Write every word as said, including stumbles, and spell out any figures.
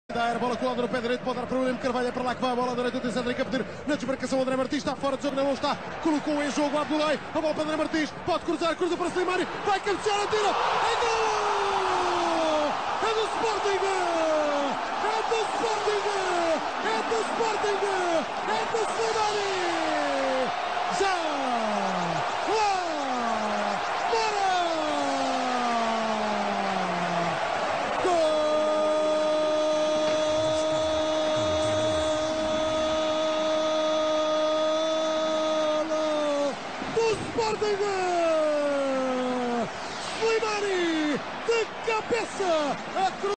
A bola colada no pé direito, pode dar para o William Carvalho, é para lá que vai a bola direita, atenção André Capedir, na desmarcação André Martins, está fora de jogo, não está, colocou em jogo Abdoulaye, a bola para André Martins, pode cruzar, cruza para Slimani, vai cabecear, atira, é gol! É do Sporting! É do Sporting! É do Sporting! É do Slimani! Já! Lá! Bora! Gol! Sporting! Slimani de cabeça! A